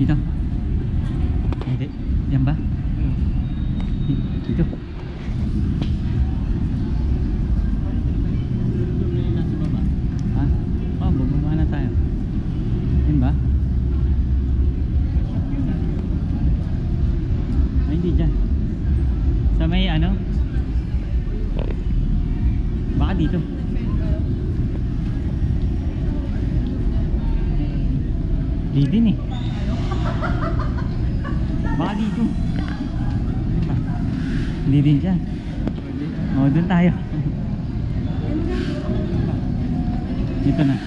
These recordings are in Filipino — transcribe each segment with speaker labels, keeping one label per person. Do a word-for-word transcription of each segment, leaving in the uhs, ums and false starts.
Speaker 1: Dito? Hindi. Yan ba?
Speaker 2: Hmm.
Speaker 1: Dito.
Speaker 2: Nasa baba.
Speaker 1: Ha? Oh, bumaba na tayo. Yan ba? Ay, hindi dyan. Sa may ano? Baka dito. Di din eh. Baka dito. Hindi din dyan. O, dun tayo. Dito na.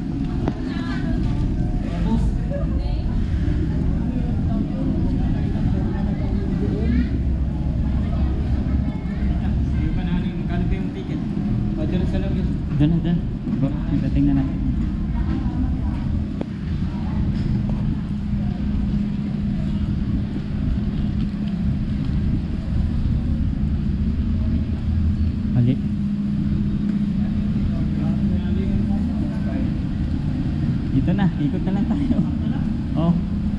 Speaker 1: Doon na, doon. Nagdating na natin. Mali. Dito na, ikot na lang tayo. Oh.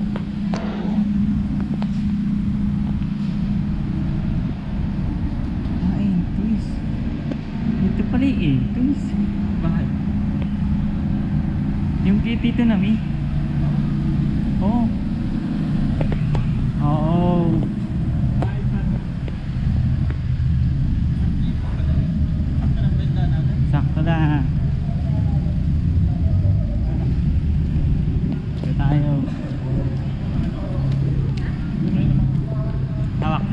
Speaker 1: Ay, twist. Ito pala eh, twist. Bakit? Yung kay Tito Nami. Oh. Oo. Sakto na. Ito tayo. Hawak.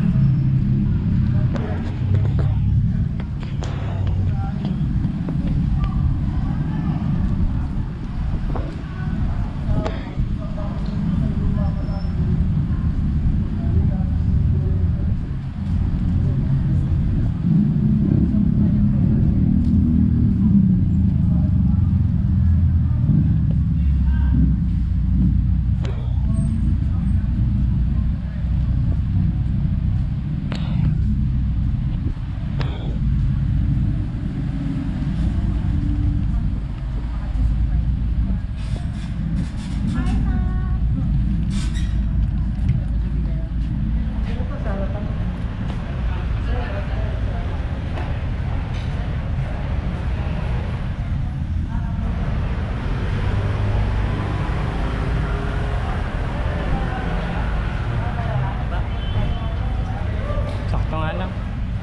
Speaker 2: Sakto nga lang.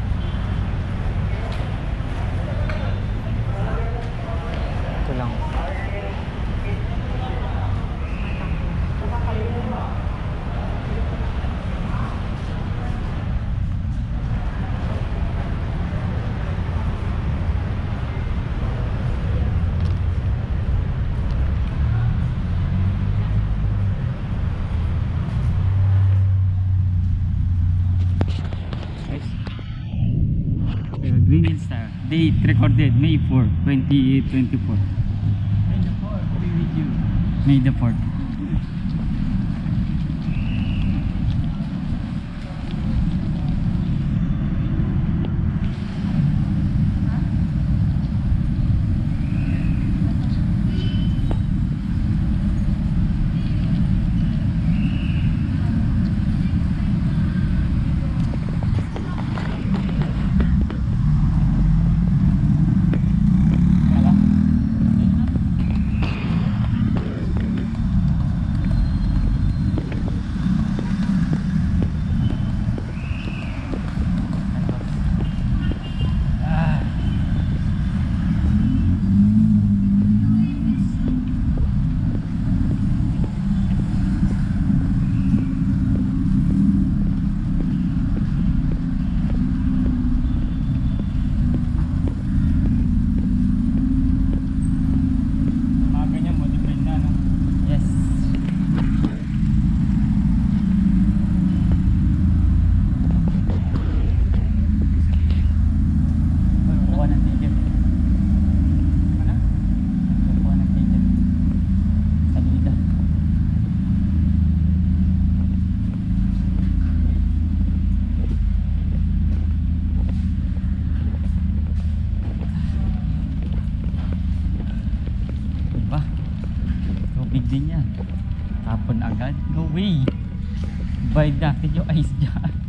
Speaker 2: Ito lang.
Speaker 1: Green Hill Star. Date recorded May fourth, twenty twenty-four.
Speaker 2: May the four, free with you.
Speaker 1: May the fourth. din yan. Tapon agad. No way. Bayad natin yung ice dyan.